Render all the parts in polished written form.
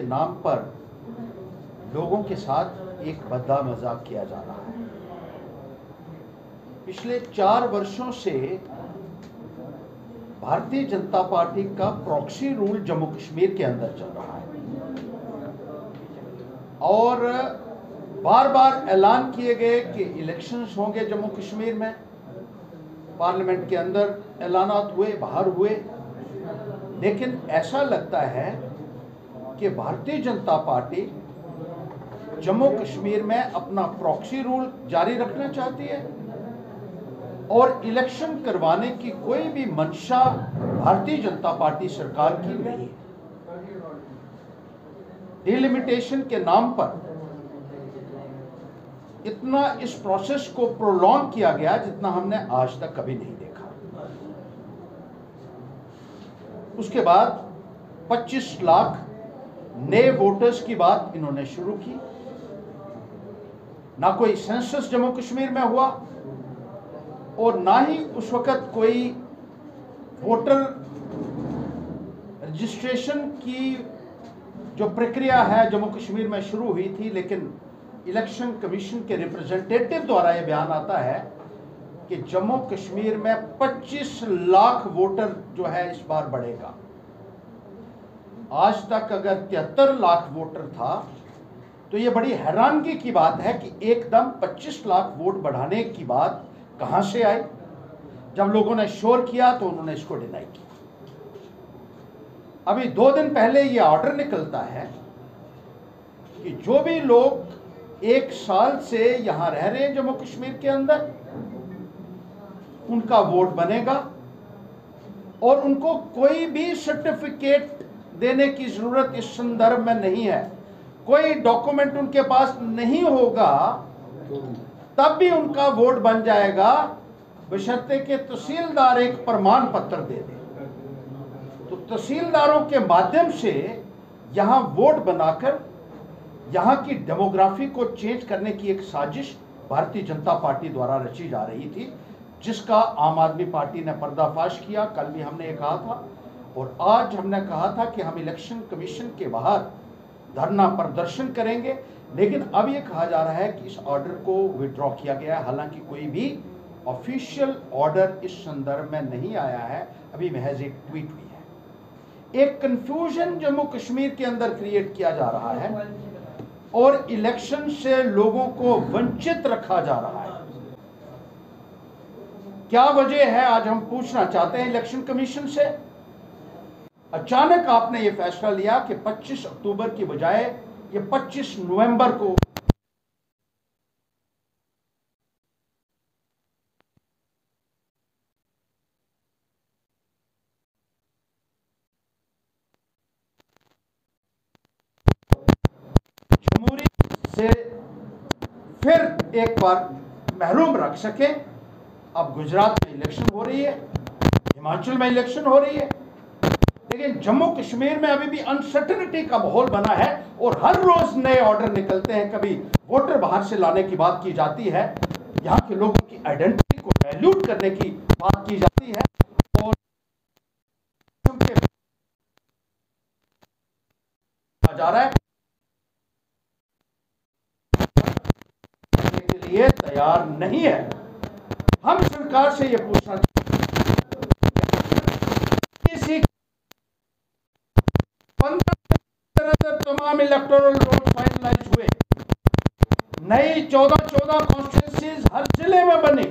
नाम पर लोगों के साथ एक भद्दा मजाक किया जा रहा है। पिछले 4 वर्षों से भारतीय जनता पार्टी का प्रॉक्सी रूल जम्मू कश्मीर के अंदर चल रहा है और बार बार ऐलान किए गए कि इलेक्शंस होंगे जम्मू कश्मीर में। पार्लियामेंट के अंदर ऐलानात हुए, बाहर हुए, लेकिन ऐसा लगता है कि भारतीय जनता पार्टी जम्मू कश्मीर में अपना प्रॉक्सी रूल जारी रखना चाहती है और इलेक्शन करवाने की कोई भी मंशा भारतीय जनता पार्टी सरकार की नहीं है। डिलिमिटेशन के नाम पर इतना इस प्रोसेस को प्रोलॉन्ग किया गया जितना हमने आज तक कभी नहीं देखा। उसके बाद 25 लाख नए वोटर्स की बात इन्होंने शुरू की। ना कोई सेंसस जम्मू कश्मीर में हुआ और ना ही उस वक्त कोई वोटर रजिस्ट्रेशन की जो प्रक्रिया है जम्मू कश्मीर में शुरू हुई थी, लेकिन इलेक्शन कमीशन के रिप्रेजेंटेटिव द्वारा यह बयान आता है कि जम्मू कश्मीर में 25 लाख वोटर जो है इस बार बढ़ेगा। आज तक अगर 73 लाख वोटर था तो यह बड़ी हैरानगी की बात है कि एकदम 25 लाख वोट बढ़ाने की बात कहां से आई। जब लोगों ने शोर किया तो उन्होंने इसको डिनाई किया। अभी 2 दिन पहले यह ऑर्डर निकलता है कि जो भी लोग 1 साल से यहां रह रहे हैं जम्मू कश्मीर के अंदर, उनका वोट बनेगा और उनको कोई भी सर्टिफिकेट देने की जरूरत इस संदर्भ में नहीं है। कोई डॉक्यूमेंट उनके पास नहीं होगा तब भी उनका वोट बन जाएगा, बशर्ते कि तहसीलदार एक प्रमाण पत्र दे दे। तो तहसीलदारों के माध्यम से यहां वोट बनाकर यहां की डेमोग्राफी को चेंज करने की एक साजिश भारतीय जनता पार्टी द्वारा रची जा रही थी, जिसका आम आदमी पार्टी ने पर्दाफाश किया। कल भी हमने ये कहा था और आज हमने कहा था कि हम इलेक्शन कमीशन के बाहर धरना प्रदर्शन करेंगे, लेकिन अब ये कहा जा रहा है कि इस ऑर्डर को विड्रॉ किया गया है। हालांकि कोई भी ऑफिशियल ऑर्डर इस संदर्भ में नहीं आया है, अभी महज एक ट्वीट हुई है। एक कंफ्यूजन जम्मू कश्मीर के अंदर क्रिएट किया जा रहा है और इलेक्शन से लोगों को वंचित रखा जा रहा है। क्या वजह है, आज हम पूछना चाहते हैं इलेक्शन कमीशन से। अचानक आपने ये फैसला लिया कि 25 अक्टूबर की बजाय ये 25 नवंबर को जमहूरी से फिर एक बार महरूम रख सके। अब गुजरात में इलेक्शन हो रही है, हिमाचल में इलेक्शन हो रही है, लेकिन जम्मू कश्मीर में अभी भी अनसर्टेनिटी का माहौल बना है और हर रोज नए ऑर्डर निकलते हैं। कभी वोटर बाहर से लाने की बात की जाती है, यहाँ के लोगों की आइडेंटिटी को डाइल्यूट करने की बात की जाती है और जा रहा है के लिए तैयार नहीं है। हम सरकार से यह पूछना चाहते हैं, 15 तमाम इलेक्टोरल रोल फाइनलाइज हुए, नई 14 कॉन्स्टिट्यूंसीज हर जिले में बनी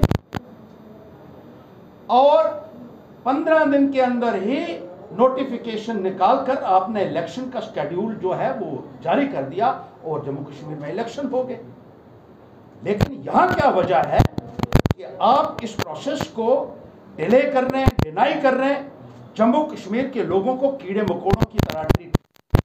और 15 दिन के अंदर ही नोटिफिकेशन निकालकर आपने इलेक्शन का शेड्यूल जो है वो जारी कर दिया और जम्मू कश्मीर में इलेक्शन हो गए। लेकिन यहां क्या वजह है कि आप इस प्रोसेस को डिले कर रहे हैं, डिनाई कर रहे हैं। जम्मू कश्मीर के लोगों को कीड़े मकोड़ों की तरह ट्रीट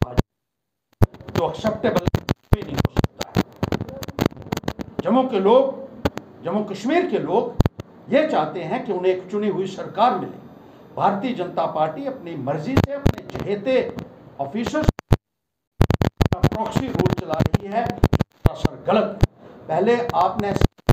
जो एक्सेप्टेबल भी नहीं हो सकता है। जम्मू कश्मीर के लोग ये चाहते हैं कि उन्हें एक चुनी हुई सरकार मिले। भारतीय जनता पार्टी अपनी मर्जी से अपने चहेते ऑफिसर्स प्रॉक्सी रूल चला रही है, सरासर गलत है। पहले आपने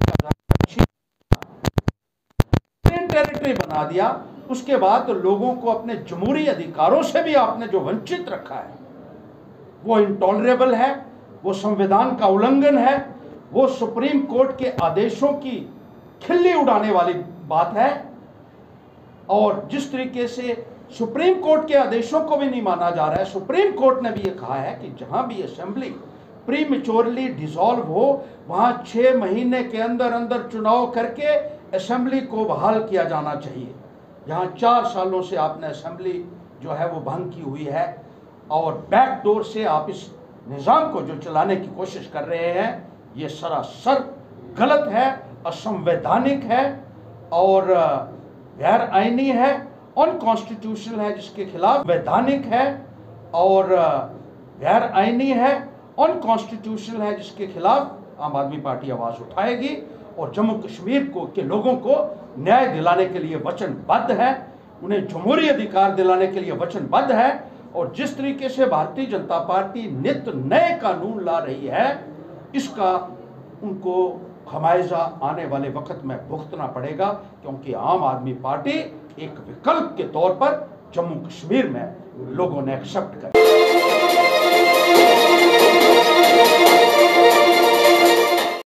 टेरिटरी बना दिया, उसके बाद लोगों को अपने जमहूरी अधिकारों से भी आपने जो वंचित रखा है, वो इंटॉलरेबल है, वो संविधान का उल्लंघन है, वो सुप्रीम कोर्ट के आदेशों की खिल्ली उड़ाने वाली बात है। और जिस तरीके से सुप्रीम कोर्ट के आदेशों को भी नहीं माना जा रहा है, सुप्रीम कोर्ट ने भी ये कहा है कि जहां भी असेंबली प्रीमेच्योरली डिसॉल्व हो वहां 6 महीने के अंदर अंदर चुनाव करके असेंबली को बहाल किया जाना चाहिए। जहां 4 सालों से आपने असेंबली जो है वो भंग की हुई है और बैकडोर से आप इस निज़ाम को जो चलाने की कोशिश कर रहे हैं, ये सरासर गलत है, असंवैधानिक है और गैर आईनी है, अनकॉन्स्टिट्यूशनल है, जिसके खिलाफ वैधानिक है और गैर आईनी है, अनकॉन्स्टिट्यूशनल है, जिसके खिलाफ आम आदमी पार्टी आवाज उठाएगी और जम्मू कश्मीर को के लोगों को न्याय दिलाने के लिए वचनबद्ध है, उन्हें जमहूरी अधिकार दिलाने के लिए वचनबद्ध है। और जिस तरीके से भारतीय जनता पार्टी नित्य नए कानून ला रही है, इसका उनको खमायजा आने वाले वक्त में भुगतना पड़ेगा, क्योंकि आम आदमी पार्टी एक विकल्प के तौर पर जम्मू कश्मीर में लोगों ने एक्सेप्ट कर